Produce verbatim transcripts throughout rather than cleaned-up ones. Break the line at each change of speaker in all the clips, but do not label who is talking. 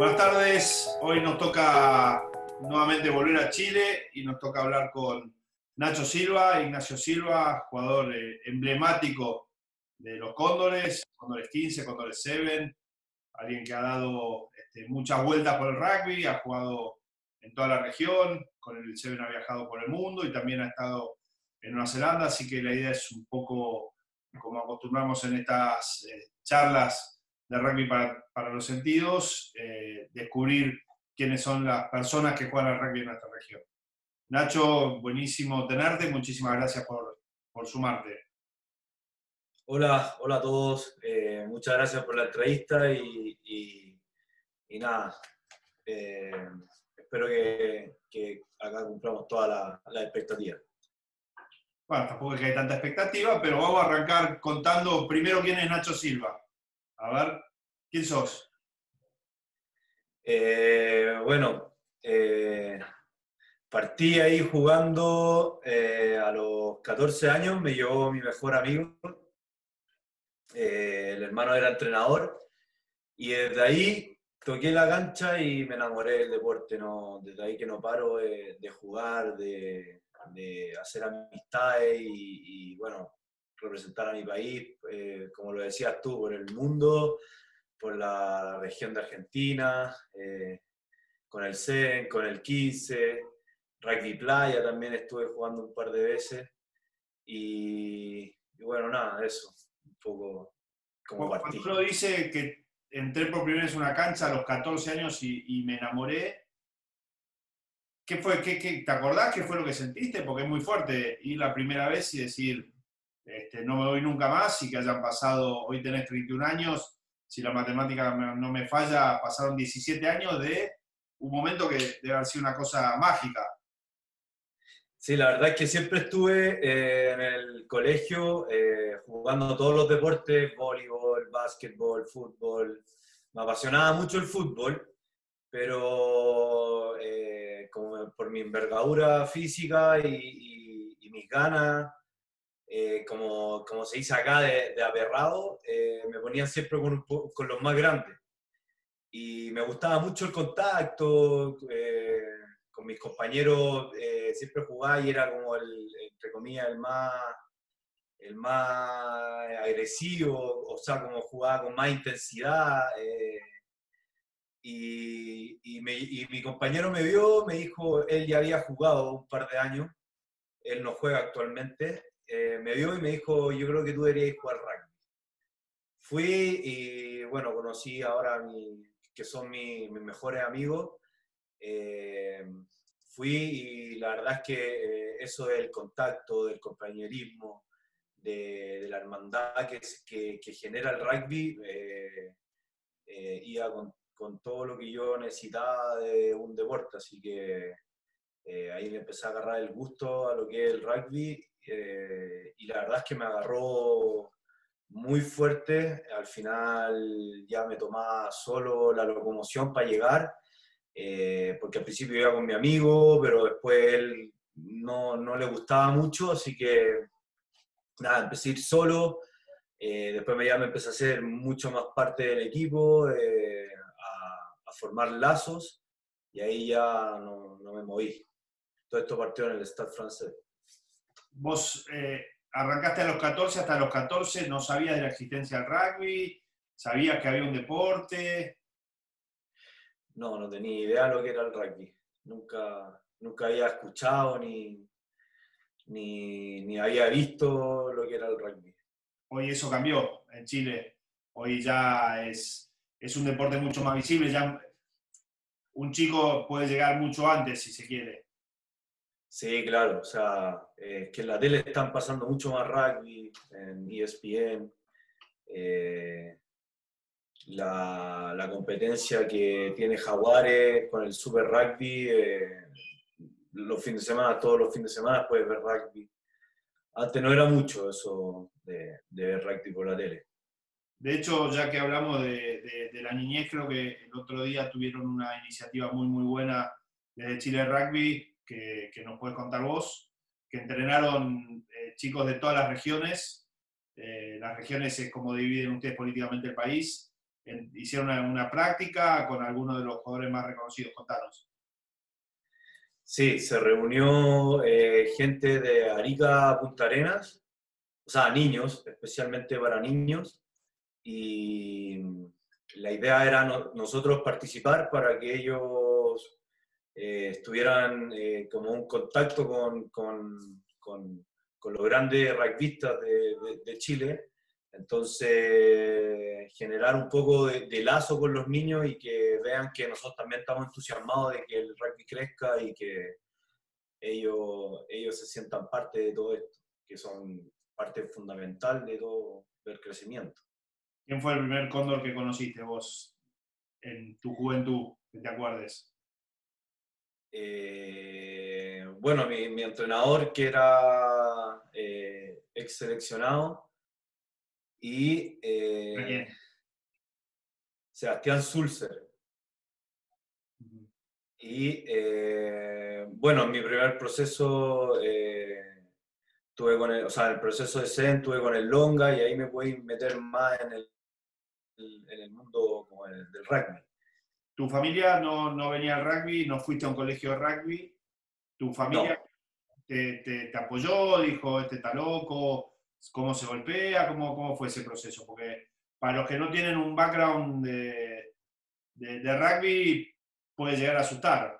Buenas tardes, hoy nos toca nuevamente volver a Chile y nos toca hablar con Nacho Silva, Ignacio Silva, jugador eh, emblemático de los Cóndores, Cóndores quince, Cóndores siete, alguien que ha dado este, muchas vueltas por el rugby, ha jugado en toda la región, con el siete ha viajado por el mundo y también ha estado en Nueva Zelanda, así que la idea es un poco, como acostumbramos en estas eh, charlas de rugby para, para los sentidos, eh, descubrir quiénes son las personas que juegan al rugby en nuestra región. Nacho, buenísimo tenerte, muchísimas gracias por, por sumarte.
Hola, hola a todos, eh, muchas gracias por la entrevista y, y, y nada, eh, espero que, que acá cumplamos todas las la expectativas.
Bueno, tampoco es que hay tanta expectativa, pero vamos a arrancar contando primero quién es Nacho Silva. A ver, ¿quién sos?
Eh, bueno, eh, partí ahí jugando eh, a los catorce años, me llevó mi mejor amigo, eh, el hermano era entrenador, y desde ahí toqué la cancha y me enamoré del deporte, ¿no? Desde ahí que no paro de, de jugar, de, de hacer amistades y, y, bueno, representar a mi país, eh, como lo decías tú, por el mundo, por la región de Argentina, eh, con el C E N, con el quince, rugby playa también estuve jugando un par de veces y, y bueno, nada, eso, un poco como
Cuando
partí.
uno dice que entré por primera vez en una cancha a los catorce años y, y me enamoré, ¿qué fue? ¿Qué, qué, ¿Te acordás qué fue lo que sentiste? Porque es muy fuerte ir la primera vez y decir, este, no me voy nunca más, y que hayan pasado, hoy tenés treinta y un años, si la matemática no me falla, pasaron diecisiete años de un momento que debe haber sido una cosa mágica.
Sí, la verdad es que siempre estuve eh, en el colegio eh, jugando todos los deportes, voleibol, básquetbol, fútbol. Me apasionaba mucho el fútbol, pero eh, como por mi envergadura física y, y- y mis ganas, eh, como, como se dice acá, de, de aperrado, eh, me ponían siempre con, un po- con los más grandes. Y me gustaba mucho el contacto, eh, con mis compañeros eh, siempre jugaba y era como el, entre comillas, el más, el más agresivo, o sea, como jugaba con más intensidad. Eh, y, y, me, y mi compañero me vio, me dijo, él ya había jugado un par de años, él no juega actualmente, eh, me vio y me dijo, yo creo que tú deberías jugar rugby. Fui y bueno, conocí ahora a mi, que son mi- mis mejores amigos. Eh, Fui y la verdad es que eh, eso del contacto, del compañerismo, de, de la hermandad que, que, que genera el rugby, eh, eh, iba con, con todo lo que yo necesitaba de un deporte. Así que eh, ahí le empecé a agarrar el gusto a lo que es el rugby eh, y la verdad es que me agarró muy fuerte. Al final ya me tomaba solo la locomoción para llegar, eh, porque al principio iba con mi amigo, pero después él no, no le gustaba mucho, así que nada, empecé a ir solo. Eh, después me, ya me empecé a hacer mucho más parte del equipo, eh, a, a formar lazos, y ahí ya no, no me moví. Todo esto partió en el Stade francés.
Vos eh, arrancaste a los catorce, hasta los catorce no sabías de la existencia del rugby, sabías que había un deporte.
No, no tenía idea de lo que era el rugby. Nunca, nunca había escuchado ni, ni, ni había visto lo que era el rugby.
Hoy eso cambió en Chile. Hoy ya es, es un deporte mucho más visible. Ya un chico puede llegar mucho antes si se quiere.
Sí, claro, o sea, eh, que en la tele están pasando mucho más rugby, en E S P N, eh, la, la competencia que tiene Jaguares con el Super Rugby, eh, los fines de semana, todos los fines de semana puedes ver rugby. Antes no era mucho eso de, de ver rugby por la tele.
De hecho, ya que hablamos de, de, de la niñez, creo que el otro día tuvieron una iniciativa muy, muy buena desde Chile Rugby, que, que nos puedes contar vos, que entrenaron eh, chicos de todas las regiones. Eh, las regiones es como dividen ustedes políticamente el país. en, hicieron una, una práctica con algunos de los jugadores más reconocidos. Contanos.
Sí, se reunió eh, gente de Arica a Punta Arenas, o sea, niños, especialmente para niños, y la idea era no, nosotros participar para que ellos eh, estuvieran eh, como un contacto con, con, con, con los grandes rugbyistas de, de, de Chile. Entonces, generar un poco de, de lazo con los niños y que vean que nosotros también estamos entusiasmados de que el rugby crezca y que ellos, ellos se sientan parte de todo esto, que son parte fundamental de todo el crecimiento.
¿Quién fue el primer cóndor que conociste vos en tu juventud, que te acuerdes?
Eh, bueno, mi, mi entrenador, que era eh, ex seleccionado, y eh, Sebastián Sulzer. Uh-huh. Y eh, bueno, en mi primer proceso, eh, tuve con el, o sea, en el proceso de C E N tuve con el Longa y ahí me pude meter más en el, en el mundo como el, del rugby.
¿Tu familia no, no venía al rugby? ¿No fuiste a un colegio de rugby? ¿Tu familia no. te, te, te apoyó? ¿Dijo, este está loco? ¿Cómo se golpea? ¿Cómo, cómo fue ese proceso? Porque para los que no tienen un background de, de, de rugby, puede llegar a asustar.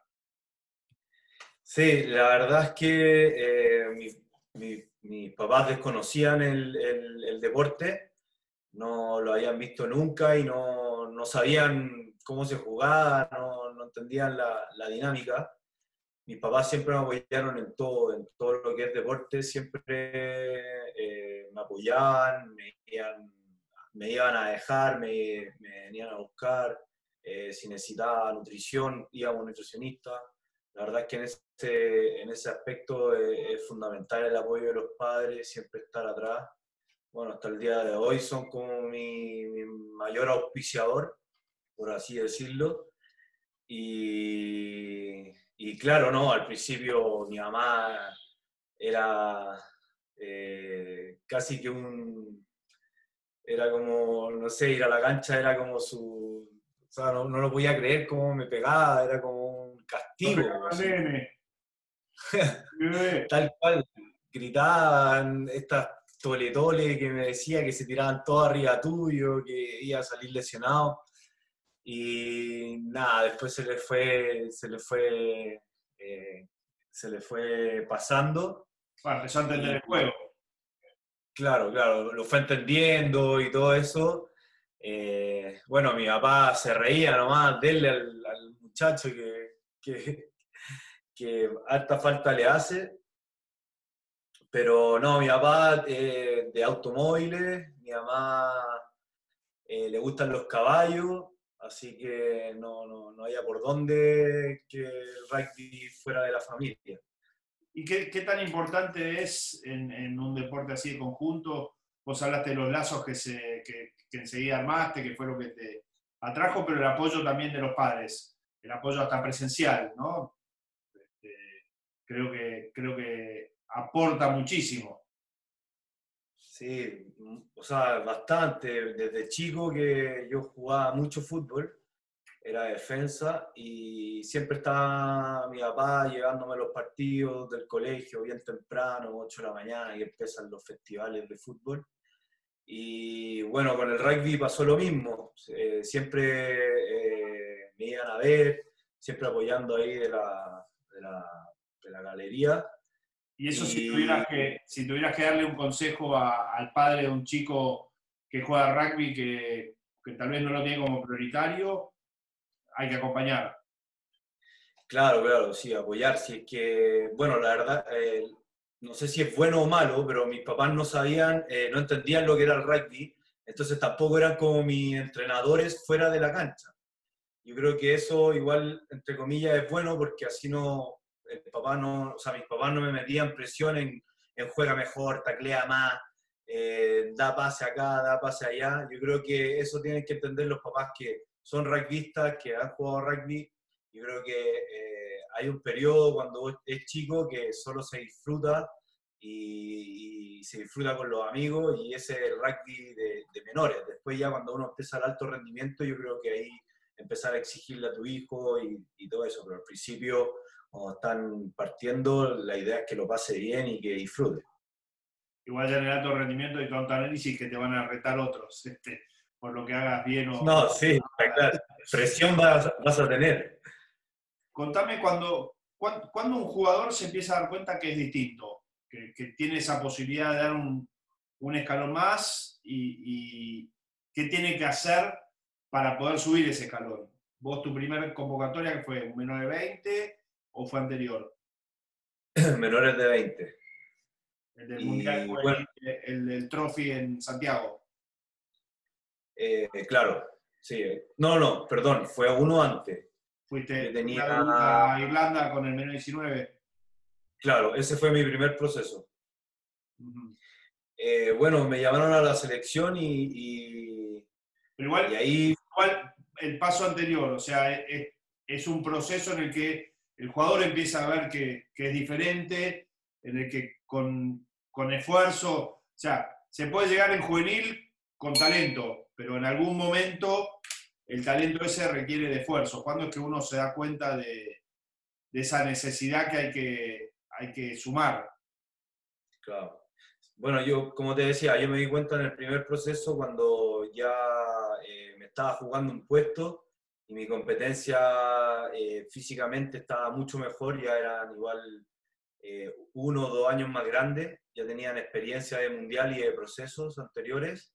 Sí, la verdad es que eh, mi, mi, mis papás desconocían el, el, el deporte, no lo habían visto nunca y no, no sabían cómo se jugaba, no, no entendían la, la dinámica. Mis papás siempre me apoyaron en todo, en todo lo que es deporte, siempre eh, me apoyaban, me iban, me iban a dejar, me, me venían a buscar, eh, si necesitaba nutrición, iba a un nutricionista. La verdad es que en ese, en ese aspecto es, es fundamental el apoyo de los padres, siempre estar atrás. Bueno, hasta el día de hoy son como mi, mi mayor auspiciador, por así decirlo. Y, y claro, no, al principio mi mamá era eh, casi que un... Era como, no sé, ir a la cancha era como su... O sea, no, no lo podía creer cómo me pegaba, era como un castigo. Tal cual, gritaban estas tole-tole que me decía que se tiraban todos arriba tuyo, que iba a salir lesionado. Y nada, después se le fue, se le fue, eh, se le fue pasando.
Bueno, empezó a entender y, el juego.
Claro, claro, lo fue entendiendo y todo eso. Eh, bueno, mi papá se reía nomás de él al, al muchacho que, que, que harta falta le hace. Pero no, mi papá eh, de automóviles, mi mamá eh, le gustan los caballos, así que no, no, no había por dónde que el rugby fuera de la familia.
¿Y qué, qué tan importante es en, en, un deporte así de conjunto? Vos hablaste de los lazos que, se, que, que enseguida armaste, que fue lo que te atrajo, pero el apoyo también de los padres, el apoyo hasta presencial, ¿no? Este, creo, que, creo que aporta muchísimo.
Sí, o sea, bastante. Desde chico que yo jugaba mucho fútbol, era defensa y siempre estaba mi papá llevándome a los partidos del colegio bien temprano, ocho de la mañana, y empiezan los festivales de fútbol. Y bueno, con el rugby pasó lo mismo. Eh, siempre eh, me iban a ver, siempre apoyando ahí de la, de la, de la galería.
Y eso y... Si, tuvieras que, si tuvieras que darle un consejo a, al padre de un chico que juega rugby que, que tal vez no lo tiene como prioritario, hay que acompañar.
Claro, claro, sí, apoyar. Si es que, bueno, la verdad, eh, no sé si es bueno o malo, pero mis papás no sabían, eh, no entendían lo que era el rugby, entonces tampoco eran como mis entrenadores fuera de la cancha. Yo creo que eso igual, entre comillas, es bueno porque así no, el papá no, o sea, mis papás no me metían presión en, en juega mejor, taclea más, eh, da pase acá, da pase allá. Yo creo que eso tienen que entender los papás que son rugbyistas, que han jugado rugby. Yo creo que eh, hay un periodo cuando es chico que solo se disfruta y, y se disfruta con los amigos y ese es el rugby de, de menores. Después después ya cuando uno empieza el alto rendimiento, yo creo que ahí empezar a exigirle a tu hijo y, y todo eso, pero al principio, cuando están partiendo, la idea es que lo pase bien y que disfrute.
Igual ya en el alto rendimiento hay tanto análisis que te van a retar otros, este, por lo que hagas bien o...
No, sí, está claro. Presión vas, vas a tener.
Contame cuando, cuando, cuando un jugador se empieza a dar cuenta que es distinto, que, que tiene esa posibilidad de dar un, un escalón más y, y qué tiene que hacer para poder subir ese escalón. ¿Vos tu primera convocatoria que fue un menor de veinte o fue anterior?
Menores de veinte.
El del
Y,
Mundial fue
bueno,
el, el del Trophy en Santiago.
Eh, claro, sí. No, no, perdón, fue uno antes. Yo
Fuiste, fuiste
tenía,
a Irlanda con el menor diecinueve.
claro, ese fue mi primer proceso.
Uh-huh.
Eh, bueno, me llamaron a la selección y, y,
Pero igual,
y ahí,
igual el paso anterior, o sea, es, es un proceso en el que el jugador empieza a ver que, que es diferente, en el que con, con esfuerzo, o sea, se puede llegar en juvenil con talento, pero en algún momento el talento ese requiere de esfuerzo. ¿Cuándo es que uno se da cuenta de, de esa necesidad que hay que, hay que sumar?
claro. Bueno, yo, como te decía, yo me di cuenta en el primer proceso cuando ya eh, me estaba jugando un puesto y mi competencia eh, físicamente estaba mucho mejor, ya eran igual eh, uno o dos años más grandes, ya tenían experiencia de mundial y de procesos anteriores.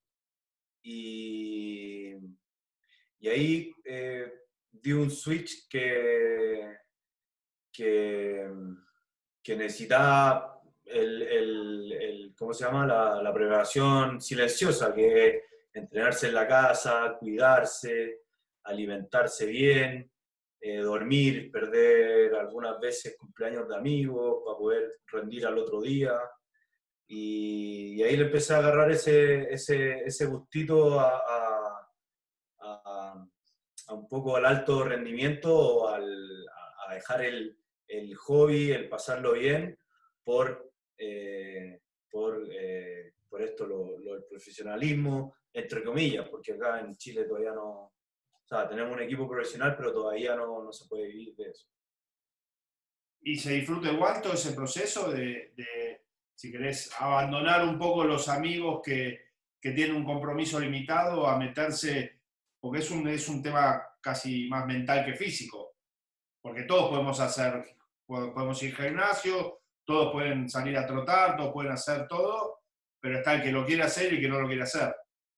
Y, y ahí eh, di un switch que, que, que necesitaba el, el, el, ¿cómo se llama? La, la preparación silenciosa, que es entrenarse en la casa, cuidarse, alimentarse bien, eh, dormir, perder algunas veces cumpleaños de amigos para poder rendir al otro día. Y, y ahí le empecé a agarrar ese, ese, ese gustito a, a, a, a un poco al alto rendimiento o al, a dejar el, el hobby, el pasarlo bien, por, eh, por, eh, por esto, lo, lo, el profesionalismo, entre comillas, porque acá en Chile todavía no, o sea, tenemos un equipo profesional, pero todavía no, no se puede vivir de eso.
Y se disfruta igual todo ese proceso de, de si querés, abandonar un poco los amigos que, que tienen un compromiso limitado a meterse, porque es un, es un tema casi más mental que físico, porque todos podemos hacer, podemos ir al gimnasio, todos pueden salir a trotar, todos pueden hacer todo, pero está el que lo quiere hacer y el que no lo quiere hacer.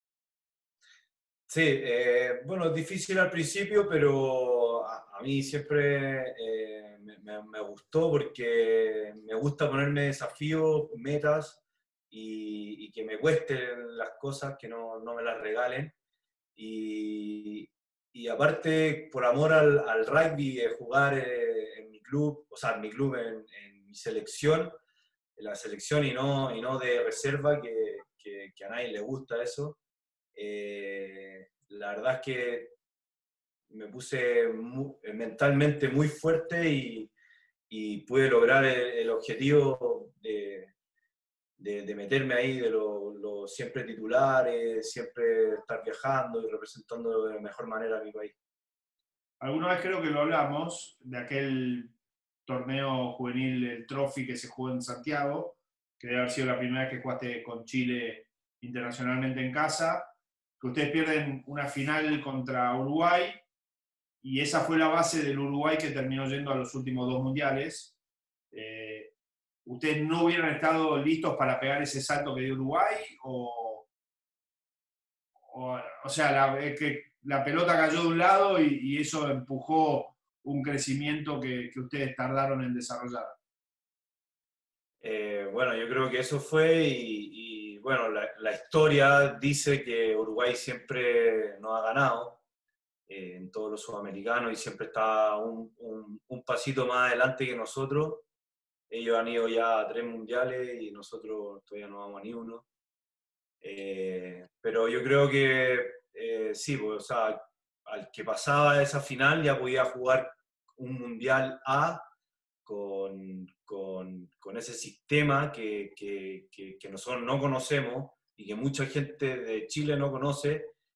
Sí, eh, bueno, es difícil al principio, pero a, a mí siempre eh, me, me, me gustó porque me gusta ponerme desafíos, metas y, y que me cuesten las cosas, que no, no me las regalen. Y, y aparte, por amor al, al rugby, de jugar eh, en mi club, o sea, en mi club, en, en mi selección, en la selección y no, y no de reserva, que, que, que a nadie le gusta eso. Eh, la verdad es que me puse muy, mentalmente muy fuerte y, y pude lograr el, el objetivo de, de, de, meterme ahí de los lo siempre titulares, siempre estar viajando y representando de la mejor manera a mi país.
Alguna vez creo que lo hablamos de aquel torneo juvenil, el Trophy que se jugó en Santiago, que debe haber sido la primera vez que jugaste con Chile internacionalmente en casa, que ustedes pierden una final contra Uruguay, y esa fue la base del Uruguay que terminó yendo a los últimos dos mundiales. Eh, ¿Ustedes no hubieran estado listos para pegar ese salto que dio Uruguay? O, o, o sea, la, que la pelota cayó de un lado y, y eso empujó un crecimiento que, que ustedes tardaron en desarrollar.
Eh, bueno, yo creo que eso fue y, y bueno, la, la historia dice que Uruguay siempre nos ha ganado eh, en todos los sudamericanos y siempre está un, un, un pasito más adelante que nosotros. Ellos han ido ya a tres mundiales y nosotros todavía no vamos a ni uno. Eh, pero yo creo que eh, sí, pues, o sea, al que pasaba esa final ya podía jugar un mundial A con, con, con ese sistema que, que, que, que nosotros no conocemos y que mucha gente de Chile no conoce,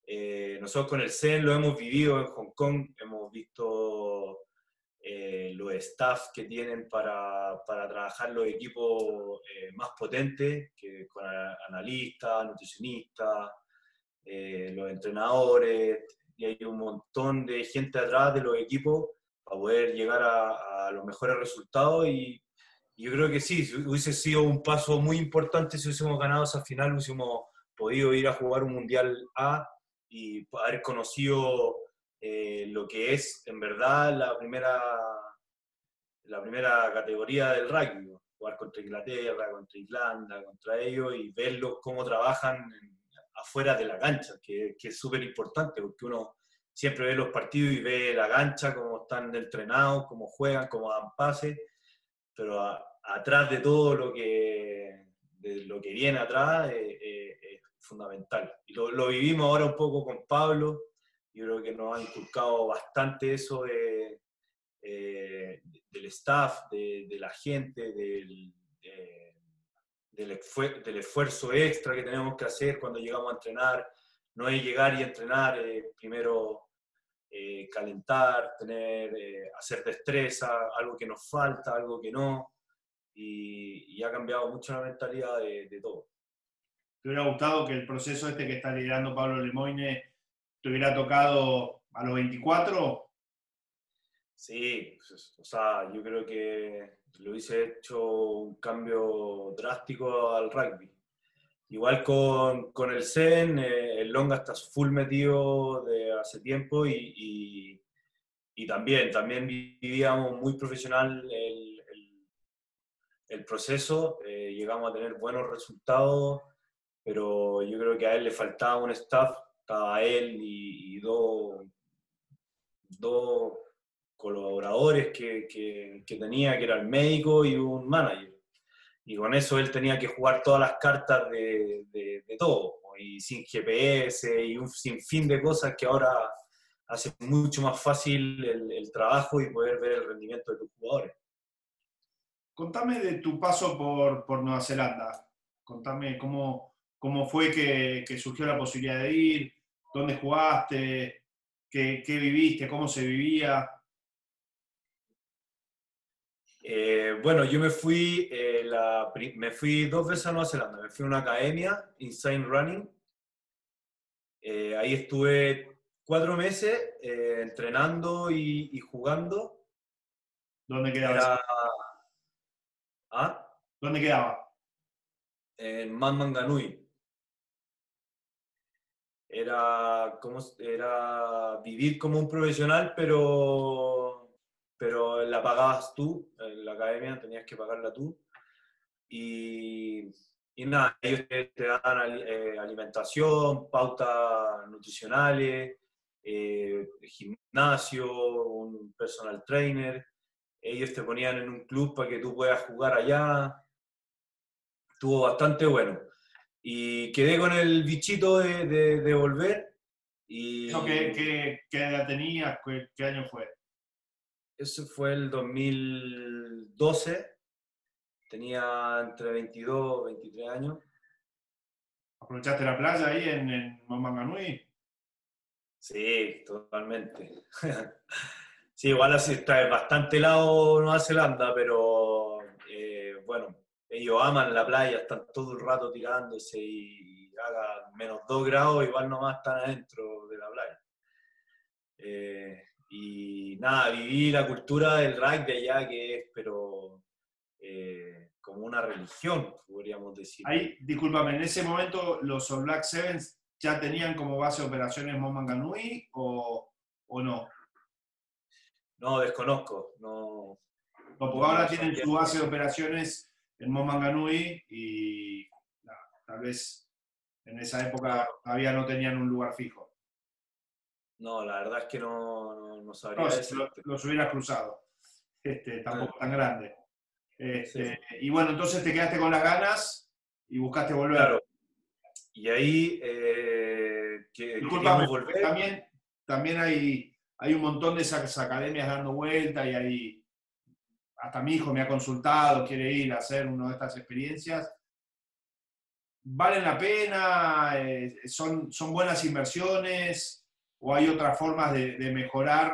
Eh, nosotros con el C E N lo hemos vivido en Hong Kong, hemos visto eh, los staff que tienen para, para trabajar los equipos eh, más potentes, que con analistas, nutricionistas, eh, los entrenadores, y hay un montón de gente atrás de los equipos para poder llegar a, a los mejores resultados. Y yo creo que sí, hubiese sido un paso muy importante si hubiésemos ganado esa final, hubiésemos podido ir a jugar un Mundial A y haber conocido eh, lo que es en verdad la primera, la primera categoría del rugby, jugar contra Inglaterra, contra Irlanda, contra ellos y verlos cómo trabajan afuera de la cancha, que, que es súper importante porque uno siempre ve los partidos y ve la cancha, cómo están entrenados, cómo juegan, cómo dan pases, pero a, atrás de todo lo que, de lo que viene atrás eh, eh, es fundamental. Y lo, lo vivimos ahora un poco con Pablo, yo creo que nos ha inculcado bastante eso de, eh, del staff, de, de la gente, del, de, del, esfuer del esfuerzo extra que tenemos que hacer cuando llegamos a entrenar. No es llegar y entrenar, eh, primero eh, calentar, tener, eh, hacer destreza, algo que nos falta, algo que no, y, y ha cambiado mucho la mentalidad de, de todo.
¿Te hubiera gustado que el proceso este que está liderando Pablo Lemoine te hubiera tocado a los veinticuatro?
Sí, pues, o sea, yo creo que lo hubiese hecho un cambio drástico al rugby. Igual con, con el C E N, eh, el Longa está full metido de hace tiempo y, y, y también, también vivíamos muy profesional el, el, el proceso, eh, llegamos a tener buenos resultados, pero yo creo que a él le faltaba un staff, estaba él y, y dos, dos colaboradores que, que, que tenía, que era el médico y un manager. Y con eso él tenía que jugar todas las cartas de, de, de todo, y sin G P S y un sinfín de cosas que ahora hace mucho más fácil el, el trabajo y poder ver el rendimiento de tus jugadores.
Contame de tu paso por, por Nueva Zelanda. Contame cómo, cómo fue que, que surgió la posibilidad de ir, dónde jugaste, qué, qué viviste, cómo se vivía.
Eh, bueno, yo me fui, eh, la, me fui dos veces a Nueva Zelanda. Me fui a una academia, Insane Running. Eh, ahí estuve cuatro meses eh, entrenando y, y jugando.
¿Dónde quedaba eso?
Era, ¿ah?
¿Dónde quedaba?
En Manmanganui. Era, como, era vivir como un profesional, pero, pero la pagabas tú, en la academia tenías que pagarla tú. Y, y nada, ellos te, te dan eh, alimentación, pautas nutricionales, eh, gimnasio, un personal trainer. Ellos te ponían en un club para que tú puedas jugar allá. Estuvo bastante bueno. Y quedé con el bichito de, de, de volver. Y
¿Eso qué, qué, qué edad tenías? ¿Qué, qué año fue?
eso fue el dos mil doce. Tenía entre veintidós y veintitrés años.
¿Aprovechaste la playa ahí en, en Manmanganui?
Sí, totalmente. Sí, igual así está bastante helado Nueva Zelanda, pero eh, bueno, ellos aman la playa, están todo el rato tirándose y, y haga menos dos grados, igual nomás están adentro de la playa. Eh, y nada, viví la cultura del rugby allá, que es, pero eh, como una religión, podríamos decir.
Ahí, discúlpame, en ese momento los All Black Sevens ya tenían como base de operaciones Manmanganui o, o no.
No, desconozco, no,
No, porque
no
ahora tienen
sabía.
su base de operaciones en Manmanganui y no, tal vez en esa
No,
época todavía no tenían un lugar fijo.
no, la verdad es que no, no, no
No,
sabría
si lo-
decirte.
los hubieras cruzado, este,
Ah,
tampoco tan grande.
sí,
Este, y bueno, entonces te quedaste con las ganas y buscaste volver.
claro. Y ahí eh, que
Discúlpame,
queríamos
porque
volver.
también, también hay, hay un montón de esas academias dando vuelta y hay, hasta mi hijo me ha consultado, quiere ir a hacer una de estas experiencias. ¿valen la pena? Eh, ¿son, ¿Son buenas inversiones? ¿O hay otras formas de, de mejorar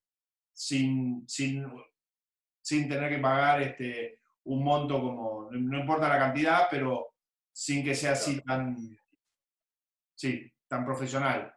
sin, sin, sin tener que pagar este, un monto como, no importa la cantidad, pero sin que sea así
Claro.
tan, sí, tan profesional?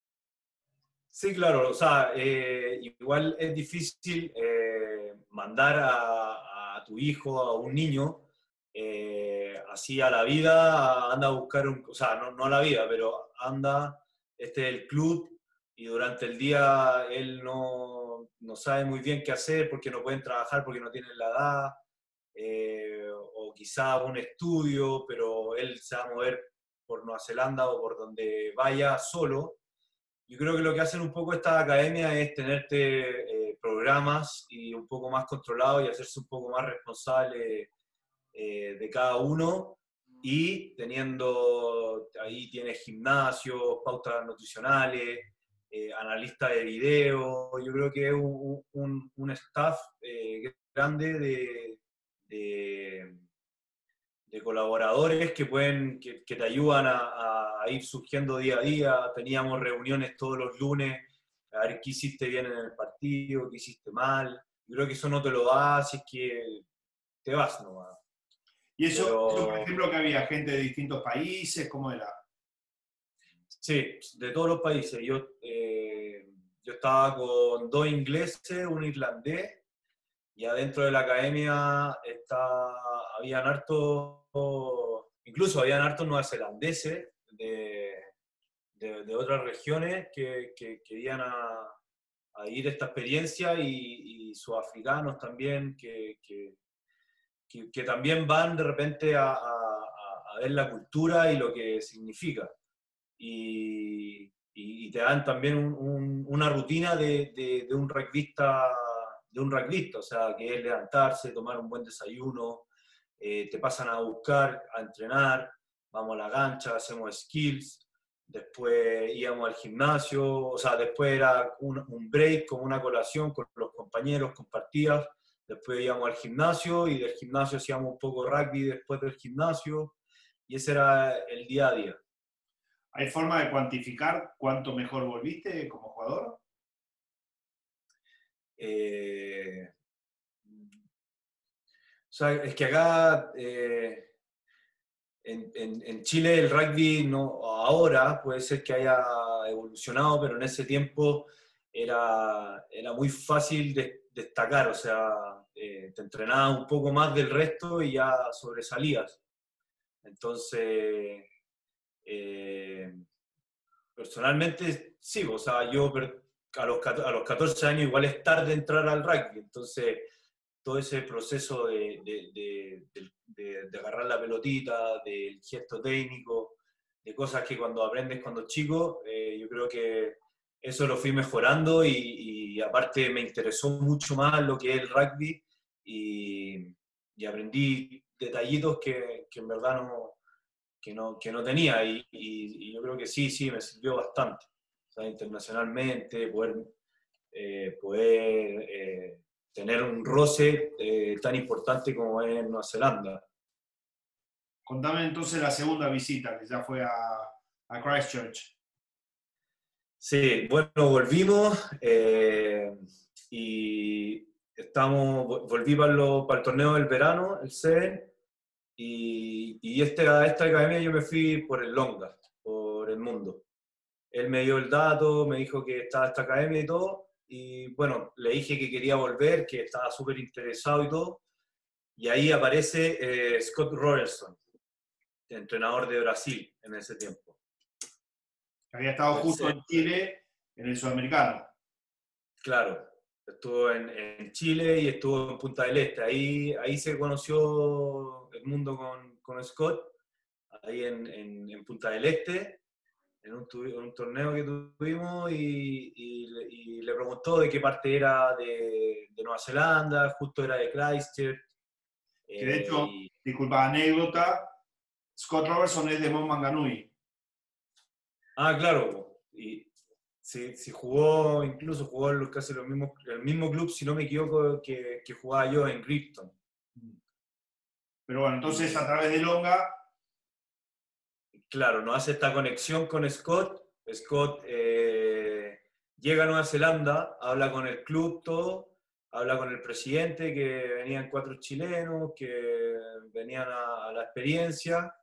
Sí, claro, o sea, eh, igual es difícil eh, mandar a, a tu hijo, a un niño, eh, así a la vida, anda a buscar un, o sea, no, no a la vida, pero anda, este es el club y durante el día él no, no sabe muy bien qué hacer porque no pueden trabajar, porque no tienen la edad, eh, o quizá un estudio, pero él se va a mover por Nueva Zelanda o por donde vaya solo. Yo creo que lo que hacen un poco estas academias es tenerte eh, programas y un poco más controlados y hacerse un poco más responsable eh, de cada uno y teniendo, ahí tienes gimnasios, pautas nutricionales, eh, analistas de video, yo creo que es un, un, un staff eh, grande de, de de colaboradores que, pueden, que, que te ayudan a, a, ir surgiendo día a día. Teníamos reuniones todos los lunes, a ver qué hiciste bien en el partido, qué hiciste mal. Yo creo que eso no te lo da si es que te vas nomás.
Y eso, eso, por
Pero
ejemplo, que había gente de distintos países, ¿cómo era?
sí, de todos los países. Yo, eh, yo estaba con dos ingleses, un irlandés, y adentro de la academia está, habían hartos, incluso habían hartos neozelandeses de, de, de otras regiones que, que querían a, a ir a esta experiencia y, y sudafricanos también que, que, que, que, también van de repente a, a, a, ver la cultura y lo que significa. Y, y, y te dan también un, un, una rutina de, de, de un rugbyista, de un rugbyista, o sea, que es levantarse, tomar un buen desayuno, eh, te pasan a buscar, a entrenar, vamos a la cancha, hacemos skills, después íbamos al gimnasio, o sea, después era un, un break, como una colación con los compañeros, compartidas, después íbamos al gimnasio y del gimnasio hacíamos un poco rugby después del gimnasio, y ese era el día a día.
¿Hay forma de cuantificar cuánto mejor volviste como jugador?
Eh, o sea, es que acá eh, en, en, en, Chile el rugby no, ahora puede ser que haya evolucionado, pero en ese tiempo era, era muy fácil de, destacar, o sea, eh, te entrenabas un poco más del resto y ya sobresalías. Entonces, eh, personalmente sí, o sea, yo a los, a los catorce años igual es tarde entrar al rugby, entonces todo ese proceso de, de, de, de, de agarrar la pelotita, del gesto técnico, de cosas que cuando aprendes cuando chico, eh, yo creo que eso lo fui mejorando y, y aparte me interesó mucho más lo que es el rugby y, y aprendí detallitos que, que en verdad no, que no, que no tenía y, y, y yo creo que sí, sí, me sirvió bastante. O sea, internacionalmente, poder, eh, poder eh, tener un roce eh, tan importante como es Nueva Zelanda.
Contame entonces la segunda visita, que ya fue a, a Christchurch.
Sí, bueno, volvimos eh, y estamos, volví para, lo, para el torneo del verano, el Seven, y, y este, a esta academia yo me fui por el Longast, por el mundo. Él me dio el dato, me dijo que estaba esta academia y todo, y bueno, le dije que quería volver, que estaba súper interesado y todo, y ahí aparece eh, Scott Robertson, entrenador de Brasil en ese tiempo.
Había estado
Del
justo
C.
en Chile, en el Sudamericano.
Claro, estuvo en, en Chile y estuvo en Punta del Este. Ahí, ahí se conoció el mundo con, con Scott, ahí en, en, en Punta del Este, en un, en un torneo que tuvimos y, y, y, le preguntó de qué parte era de, de Nueva Zelanda, justo era de Christchurch.
Que de
Eh,
hecho,
y,
disculpa, anécdota, Scott Robertson es de Montmanganui.
ah, claro, y si, si jugó, incluso jugó en los, casi los mismos, el mismo club, si no me equivoco, que, que jugaba yo en Gripton.
Pero bueno, entonces
Y,
a través de Longa
claro, nos hace esta conexión con Scott. Scott eh, llega a Nueva Zelanda, habla con el club, todo, habla con el presidente, que venían cuatro chilenos, que venían a, a la experiencia,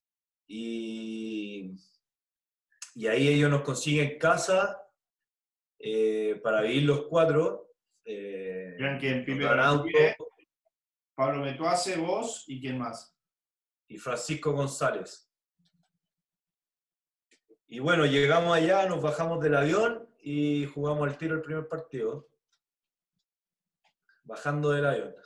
y, y ahí ellos nos consiguen casa eh, para vivir los cuatro. Eh,
Eran quien
nos
Pipe
dan
García,
auto,
Pablo Metuase, vos y quién más.
y Francisco González. Y bueno, llegamos allá, nos bajamos del avión y jugamos al tiro el primer partido, bajando del avión.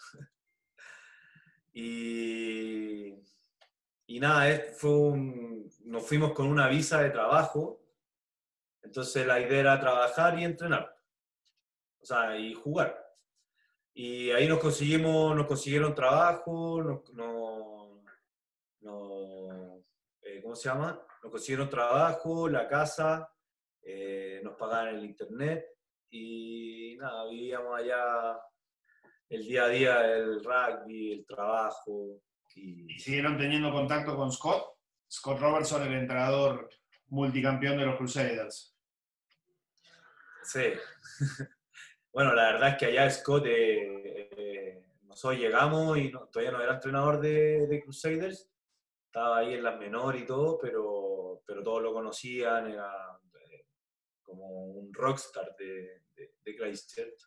Y, y nada, es- fue un- nos fuimos con una visa de trabajo, entonces la idea era trabajar y entrenar, o sea, y jugar. Y ahí nos conseguimos, nos consiguieron trabajo, nos, nos- nos- eh, ¿cómo se llama? Nos consiguieron trabajo, la casa, eh, nos pagaban el internet y nada, vivíamos allá el día a día, el rugby, el trabajo. Y...
¿Y siguieron teniendo contacto con Scott? Scott Robertson, el entrenador multicampeón de los Crusaders.
Sí. Bueno, la verdad es que allá Scott, eh, eh, nosotros llegamos y no- todavía no era entrenador de, de Crusaders, estaba ahí en las menores y todo, pero, pero todos lo conocían, era eh, como un rockstar de, de, de Christchurch.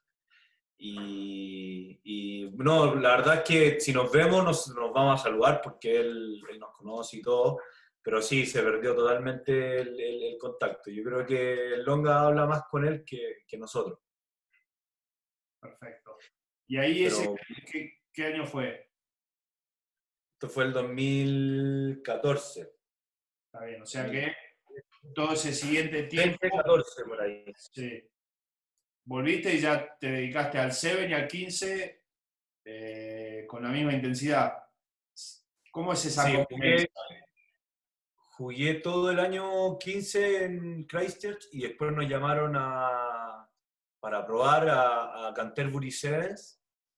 Y, y, no, la verdad es que si nos vemos nos, nos vamos a saludar porque él, él nos conoce y todo, pero sí, se perdió totalmente el, el- el contacto. Yo creo que Longa habla más con él que, que nosotros.
Perfecto. ¿Y ahí ese,
Pero
qué, qué año fue?
esto fue el dos mil catorce.
Está bien, o sea que todo ese siguiente
veinte
tiempo,
catorce por ahí.
sí, volviste y ya te dedicaste al siete y al quince eh, con la misma intensidad. ¿Cómo es esa
Sí,
convivencia?
jugué, jugué todo el año quince en Christchurch y después nos llamaron a, para probar a, a Canterbury Sevens.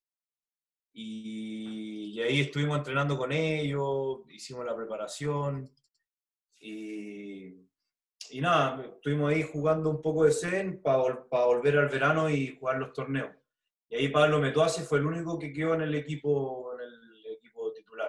Y, y ahí estuvimos entrenando con ellos, hicimos la preparación y, y nada, estuvimos ahí jugando un poco de Zen para volver al verano y jugar los torneos. Y ahí Pablo Metuase fue el único que quedó en el equipo, en el equipo titular.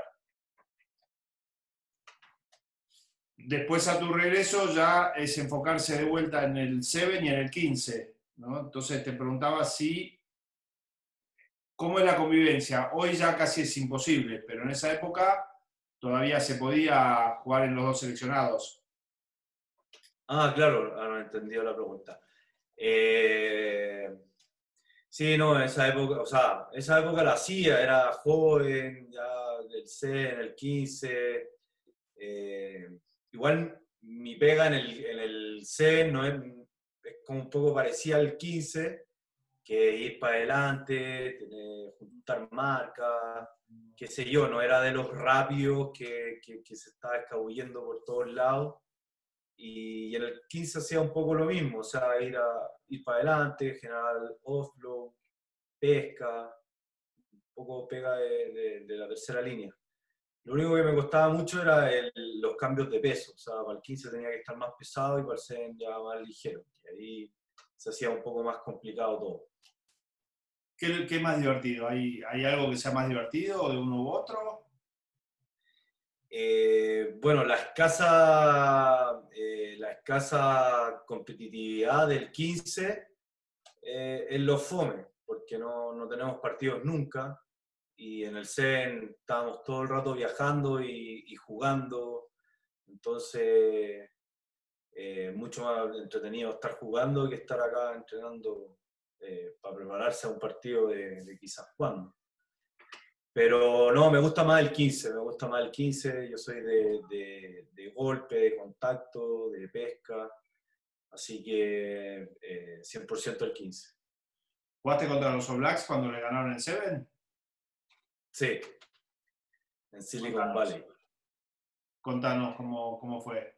Después a tu regreso ya es enfocarse de vuelta en el siete y en el quince, ¿no? Entonces te preguntaba si, ¿cómo es la convivencia? Hoy ya casi es imposible, pero en esa época todavía se podía jugar en los dos seleccionados.
Ah, claro, ahora he entendido la pregunta. Eh, sí, no, en esa época, o sea, esa época la hacía, era joven, ya del C, en el quince. eh, igual mi pega en el, en el C no es, es como un poco parecía al quince, que ir para adelante, tener, juntar marcas, qué sé yo, no era de los rápidos que, que, que se estaba escabullendo por todos lados. Y en el quince hacía un poco lo mismo, o sea, ir, a, ir para adelante, generar offload, pesca, un poco pega de, de, de la tercera línea. Lo único que me costaba mucho era el, los cambios de peso, o sea, para el quince tenía que estar más pesado y para el seis ya más ligero. Y ahí se hacía un poco más complicado todo.
¿Qué, qué es más divertido? ¿Hay, ¿Hay algo que sea más divertido de uno u otro?
Eh, bueno, la escasa, eh, la escasa competitividad del quince eh, es lo fome, porque no, no tenemos partidos nunca, y en el C E N estábamos todo el rato viajando y, y jugando, entonces eh, mucho más entretenido estar jugando que estar acá entrenando eh, para prepararse a un partido de, de quizás cuándo. Pero no, me gusta más el quince, me gusta más el quince, yo soy de, de, de golpe, de contacto, de pesca, así que eh, cien por ciento el quince.
¿Jugaste contra los All Blacks cuando le ganaron el siete?
Sí, en Silicon
Contanos,
Valley.
contanos cómo, cómo fue.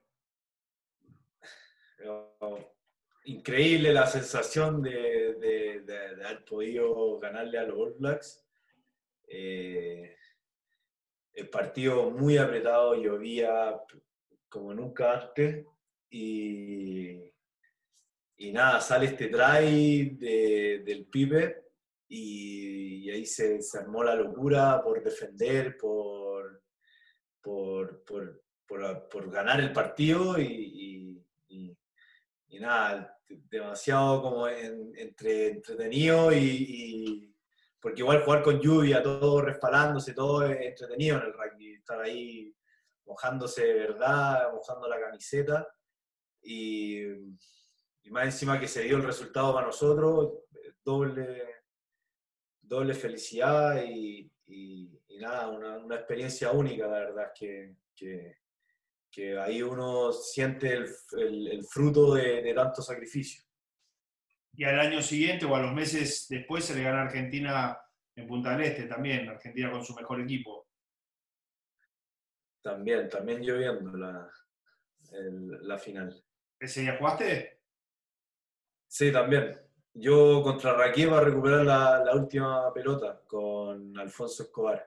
Pero, increíble la sensación de, de, de, de haber podido ganarle a los All Blacks. Eh, el partido muy apretado, llovía, como nunca antes, y, y nada, sale este try de, del Pipe, y, y ahí se, se armó la locura por defender, por, por, por, por, por ganar el partido, y, y, y, y nada, demasiado como en, entre, entretenido, y, y porque igual jugar con lluvia, todo resbalándose, todo es entretenido en el rugby, estar ahí mojándose de verdad, mojando la camiseta, y, y más encima que se dio el resultado para nosotros, doble, doble felicidad, y, y, y nada, una, una experiencia única, la verdad, que, que, que ahí uno siente el, el, el fruto de, de tanto sacrificio.
Y al año siguiente o a los meses después se le gana a Argentina en Punta del Este también, Argentina con su mejor equipo.
También, también yo viendo la, el, la final.
¿Ese día jugaste?
Sí, también. Yo contra Raquel iba a recuperar la, la última pelota con Alfonso Escobar.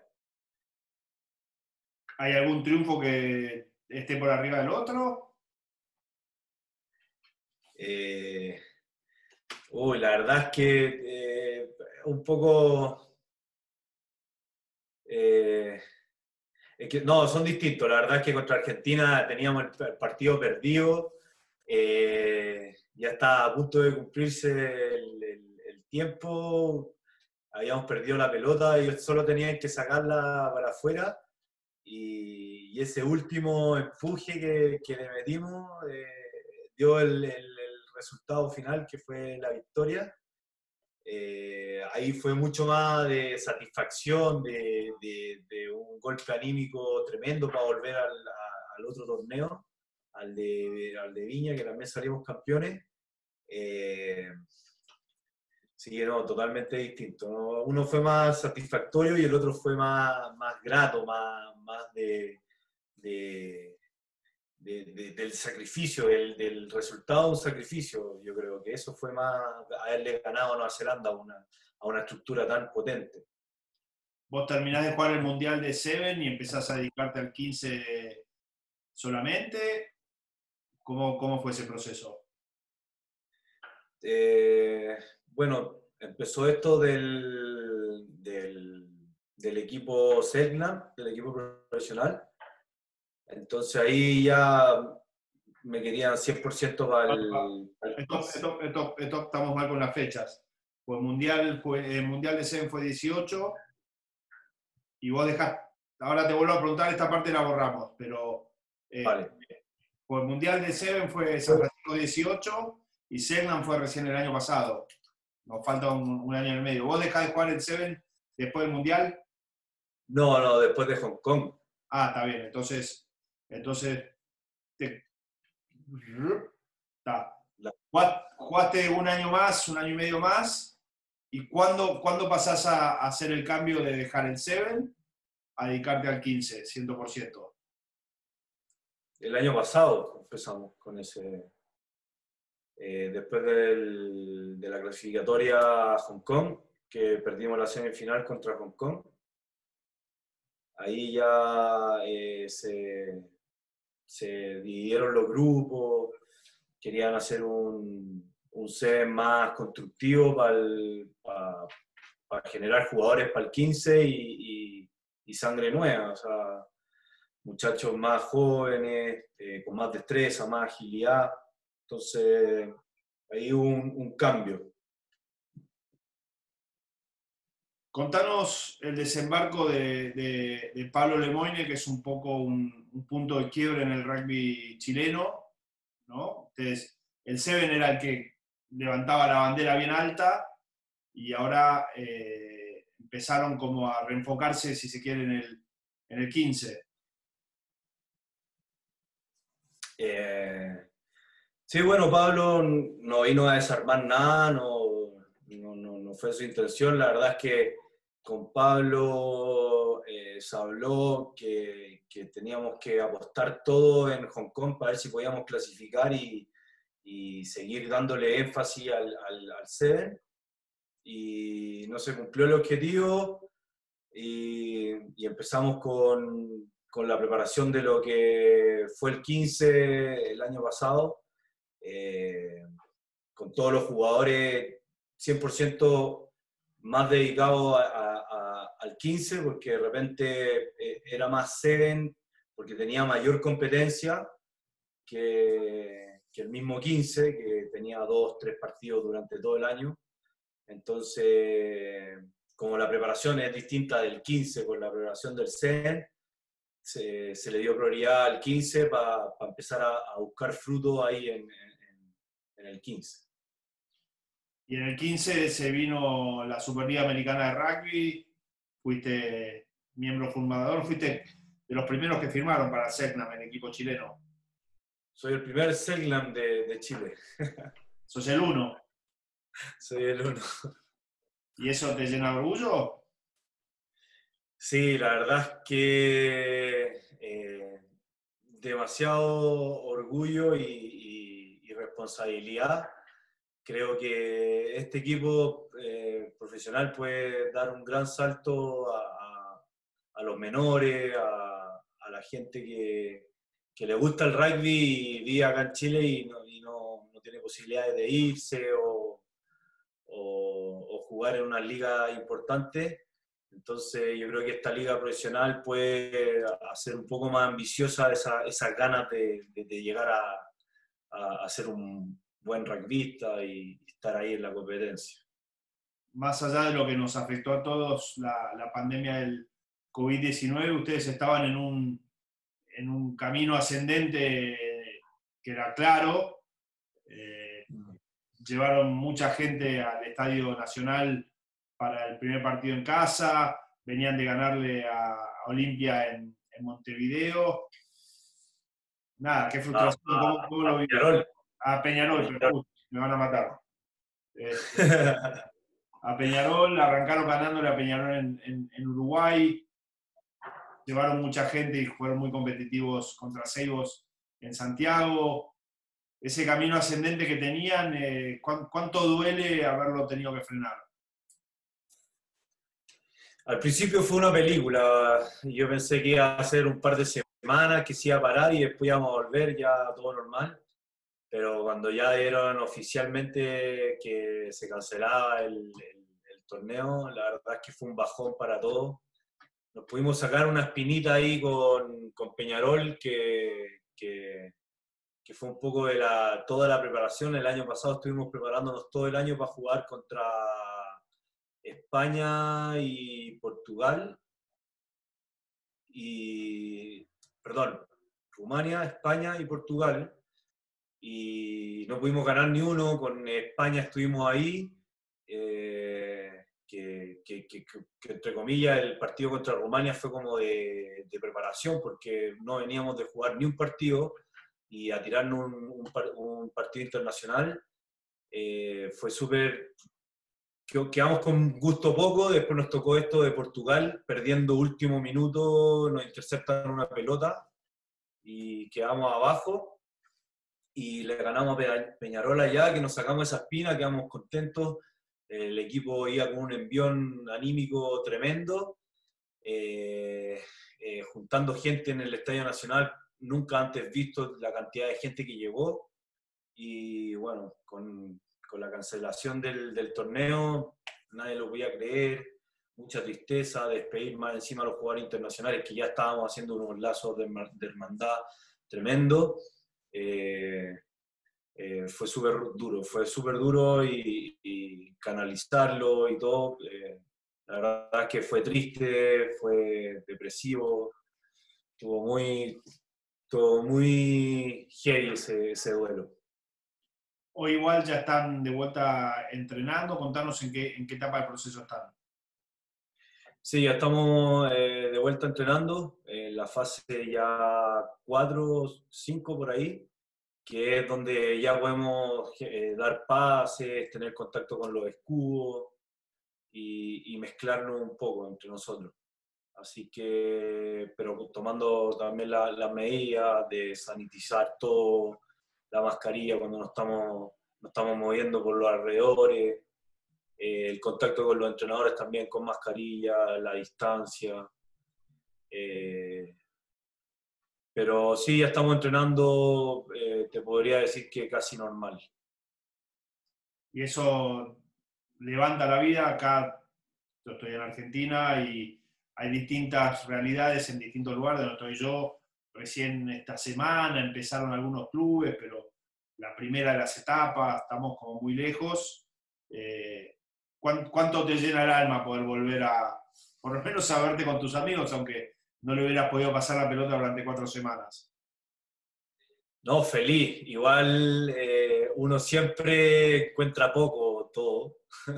¿Hay algún triunfo que esté por arriba del otro?
Eh, uy, la verdad es que eh, un poco... Eh, es que, no, son distintos. La verdad es que contra Argentina teníamos el partido perdido. Eh, ya estaba a punto de cumplirse el, el, el tiempo. Habíamos perdido la pelota, ellos solo tenían que sacarla para afuera, y, y ese último empuje que, que le metimos eh, dio el, el, el resultado final, que fue la victoria. Eh, ahí fue mucho más de satisfacción, de, de, de un golpe anímico tremendo para volver al, a, al otro torneo, al de, al de Viña, que también salimos campeones. Eh, Sí, no, totalmente distinto, ¿no? Uno fue más satisfactorio y el otro fue más, más grato, más, más de, de, de, de, del sacrificio, del, del resultado de un sacrificio. Yo creo que eso fue más haberle ganado a Nueva Zelanda a una, a una estructura tan potente.
Vos terminás de jugar el Mundial de Seven y empezás a dedicarte al quince solamente. ¿Cómo, cómo fue ese proceso?
Eh, bueno, empezó esto del, del, del equipo Selknam, del equipo profesional. Entonces ahí ya me querían cien por ciento para el, para el
Esto,
quince.
esto, esto, esto estamos mal con las fechas. Pues mundial, fue, el Mundial de Seven fue dieciocho y vos dejás, ahora te vuelvo a preguntar, esta parte la borramos, pero eh,
Vale.
pues el Mundial de Seven fue San Francisco dieciocho y Selknam fue recién el año pasado. Nos falta un, un año en el medio. ¿Vos dejás de jugar el Seven después del Mundial?
No, no, después de Hong Kong.
Ah, está bien. Entonces, entonces te, está.
La-
Jugaste un año más, un año y medio más. ¿Y cuándo, cuándo pasás a, a hacer el cambio de dejar el Seven a dedicarte al quince, cien por ciento?
El año pasado empezamos con ese. Eh, después del, de la clasificatoria a Hong Kong, que perdimos la semifinal contra Hong Kong, ahí ya eh, se, se dividieron los grupos, querían hacer un, un Seven más constructivo para, el, para, para generar jugadores para el quince y, y, y sangre nueva, o sea, muchachos más jóvenes, eh, con más destreza, más agilidad. Entonces, ahí hubo un, un cambio.
Contanos el desembarco de, de, de Pablo Lemoine, que es un poco un, un punto de quiebre en el rugby chileno, ¿no? Entonces, el Seven era el que levantaba la bandera bien alta y ahora eh, empezaron como a reenfocarse, si se quiere, en el, en el quince.
Eh, sí, bueno, Pablo no vino a desarmar nada, no, no, no, no fue su intención. La verdad es que con Pablo eh, se habló que, que teníamos que apostar todo en Hong Kong para ver si podíamos clasificar y, y seguir dándole énfasis al, al, al Seven. Y no se cumplió el objetivo y, y empezamos con, con la preparación de lo que fue el quince el año pasado, eh, con todos los jugadores cien por ciento más dedicados a, a, a, al quince, porque de repente eh, era más seven, porque tenía mayor competencia que, que el mismo quince, que tenía dos, tres partidos durante todo el año. Entonces, como la preparación es distinta del quince con la preparación del seven, se, se le dio prioridad al quince para pa empezar a, a buscar fruto ahí en, en, en el quince.
Y en el quince se vino la Superliga Americana de Rugby, fuiste miembro fundador, fuiste de los primeros que firmaron para Selknam, el equipo chileno.
Soy el primer Selknam de, de Chile.
Sos el uno.
Soy el uno.
¿Y eso te llena de orgullo?
Sí, la verdad es que eh, demasiado orgullo y, y, y responsabilidad. Creo que este equipo eh, profesional puede dar un gran salto a, a, a los menores, a, a la gente que, que le gusta el rugby y vive acá en Chile y no, y no, no tiene posibilidades de irse o, o, o jugar en una liga importante. Entonces yo creo que esta liga profesional puede hacer un poco más ambiciosa esa, esas ganas de, de, de llegar a, a, a ser un buen rugbyista y estar ahí en la competencia.
Más allá de lo que nos afectó a todos la, la pandemia del COVID diecinueve, ustedes estaban en un, en un camino ascendente que era claro. Eh, llevaron mucha gente al Estadio Nacional para el primer partido en casa, venían de ganarle a, a Olimpia en, en Montevideo. Nada, qué frustración,
a,
¿cómo, cómo
a
lo
Peñarol.
A Peñarol, pero justo, me van a matar. Este, a Peñarol, arrancaron ganándole a Peñarol en, en, en Uruguay, llevaron mucha gente y fueron muy competitivos contra Seibos en Santiago. Ese camino ascendente que tenían, eh, ¿cuánto duele haberlo tenido que frenar?
Al principio fue una película, yo pensé que iba a ser un par de semanas, que se iba a parar y después íbamos a volver ya todo normal, pero cuando ya dieron oficialmente que se cancelaba el, el, el torneo, la verdad es que fue un bajón para todos. Nos pudimos sacar una espinita ahí con, con Peñarol, que, que, que fue un poco de la, toda la preparación. El año pasado estuvimos preparándonos todo el año para jugar contra España y Portugal, y, perdón, Rumania, España y Portugal, y no pudimos ganar ni uno. Con España estuvimos ahí, eh, que, que, que, que entre comillas el partido contra Rumania fue como de, de preparación, porque no veníamos de jugar ni un partido, y a tirarnos un, un, un partido internacional eh, fue súper... Quedamos con gusto poco. Después nos tocó esto de Portugal, perdiendo último minuto, nos interceptan una pelota y quedamos abajo, y le ganamos a Peñarol allá, que nos sacamos esa espina, quedamos contentos. El equipo iba con un envión anímico tremendo, eh, eh, juntando gente en el Estadio Nacional, nunca antes visto la cantidad de gente que llegó, y bueno, con, con la cancelación del, del torneo, nadie lo podía creer, mucha tristeza, despedir más encima a los jugadores internacionales, que ya estábamos haciendo unos lazos de, de hermandad tremendo. Eh, eh, fue súper duro, fue súper duro y, y canalizarlo y todo. Eh, la verdad es que fue triste, fue depresivo, estuvo muy, estuvo muy heavy ese, ese duelo.
O igual ya están de vuelta entrenando, contanos en qué, en qué etapa del proceso están.
Sí, ya estamos eh, de vuelta entrenando, en eh, la fase ya cuatro, cinco por ahí, que es donde ya podemos eh, dar pases, tener contacto con los escudos y, y mezclarnos un poco entre nosotros. Así que, pero tomando también las la medidas de sanitizar todo, la mascarilla cuando nos estamos, nos estamos moviendo por los alrededores, eh, el contacto con los entrenadores también con mascarilla, la distancia. Eh, Pero sí, ya estamos entrenando, eh, te podría decir que casi normal.
Y eso levanta la vida. Acá yo estoy en Argentina y hay distintas realidades en distintos lugares donde estoy yo. Recién esta semana empezaron algunos clubes, pero la primera de las etapas, estamos como muy lejos. Eh, ¿Cuánto te llena el alma poder volver a, por lo menos, a verte con tus amigos, aunque no le hubieras podido pasar la pelota durante cuatro semanas?
No, feliz. Igual eh, uno siempre encuentra poco todo.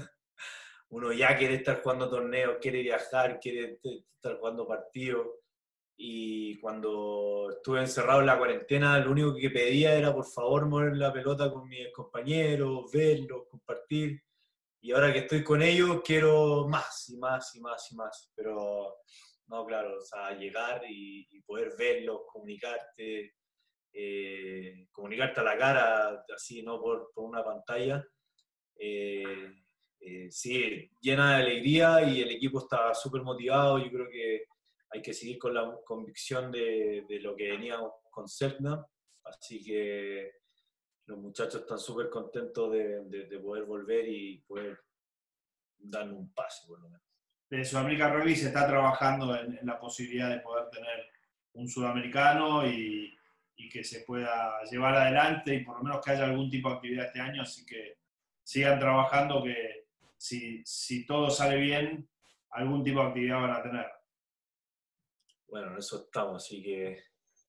Uno ya quiere estar jugando torneos, quiere viajar, quiere estar jugando partidos. Y cuando estuve encerrado en la cuarentena, lo único que pedía era por favor mover la pelota con mis compañeros, verlos, compartir. Y ahora que estoy con ellos, quiero más y más y más y más. Pero, no, claro, o sea, llegar y, y poder verlos, comunicarte, eh, comunicarte a la cara, así, no por, por una pantalla. Eh, eh, sí, llena de alegría y el equipo está súper motivado. Yo creo que hay que seguir con la convicción de, de lo que veníamos con Selknam. Así que los muchachos están súper contentos de, de, de poder volver y poder dar un pase, por lo menos.
De Sudamérica Rugby se está trabajando en, en la posibilidad de poder tener un sudamericano y, y que se pueda llevar adelante y por lo menos que haya algún tipo de actividad este año, así que sigan trabajando, que si, si todo sale bien, algún tipo de actividad van a tener.
Bueno, en eso estamos, así que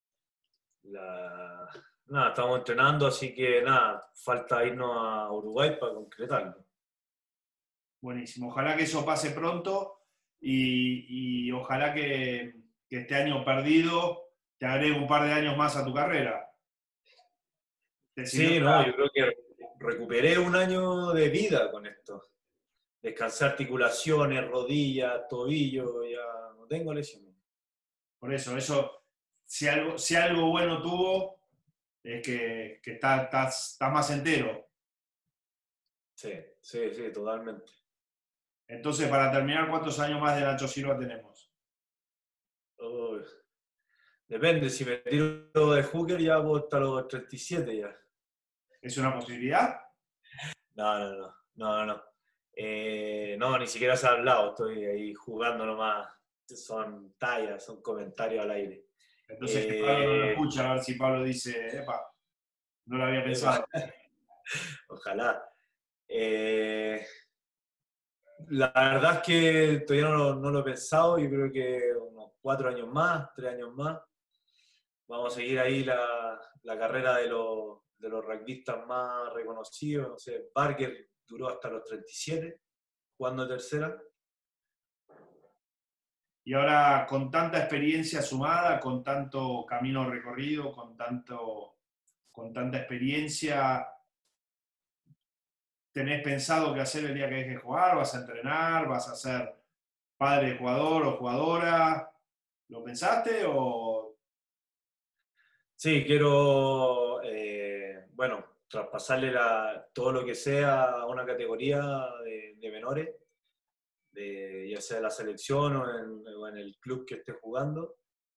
la... nada, estamos entrenando, así que nada, falta irnos a Uruguay para concretarlo.
Buenísimo, ojalá que eso pase pronto y, y ojalá que, que este año perdido te agregue un par de años más a tu carrera.
Sí, no, yo creo que recuperé un año de vida con esto. Descansé articulaciones, rodillas, tobillo, ya no tengo lesiones.
Por eso, eso, si algo, si algo bueno tuvo, es que, que estás está, está más entero.
Sí, sí, sí, totalmente.
Entonces, para terminar, ¿cuántos años más de Nacho Silva tenemos?
Oh, depende, si me tiro de hooker ya puedo estar a los treinta y siete ya.
¿Es una posibilidad?
No, no, no, no, no. Eh, no, ni siquiera se ha hablado, estoy ahí jugando nomás. Son tallas, son comentarios al aire.
Entonces,
eh,
que Pablo no lo escucha, a ver si Pablo dice, epa, no lo había pensado.
Ojalá. Eh, la verdad es que todavía no lo, no lo he pensado, yo creo que unos cuatro años más, tres años más. Vamos a seguir ahí la, la carrera de los, de los rugbyistas más reconocidos. No sé, Barker duró hasta los treinta y siete, jugando tercera.
Y ahora, con tanta experiencia sumada, con tanto camino recorrido, con, tanto, con tanta experiencia, ¿tenés pensado qué hacer el día que dejes de jugar? ¿Vas a entrenar? ¿Vas a ser padre de jugador o jugadora? ¿Lo pensaste o...?
Sí, quiero, eh, bueno, traspasarle la, todo lo que sea a una categoría de, de menores, de, ya sea la selección o en, o en el club que esté jugando.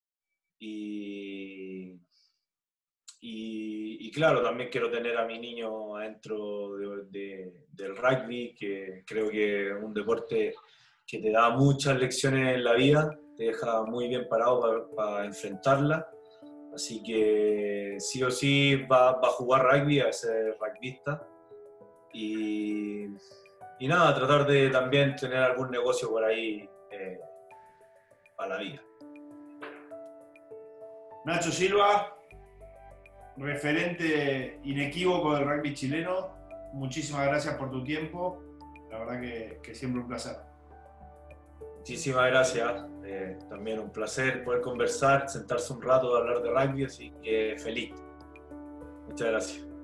Y, y, y claro, también quiero tener a mi niño adentro de, de, del rugby, que creo que es un deporte que te da muchas lecciones en la vida, te deja muy bien parado para, para enfrentarla. Así que sí o sí va, va a jugar rugby, a ser rugbyista. Y, y nada, tratar de también tener algún negocio por ahí eh, para la vida.
Nacho Silva, referente inequívoco del rugby chileno, muchísimas gracias por tu tiempo. La verdad que, que siempre un placer.
Muchísimas gracias. Eh, también un placer poder conversar, sentarse un rato, hablar de rugby, así que feliz. Muchas gracias.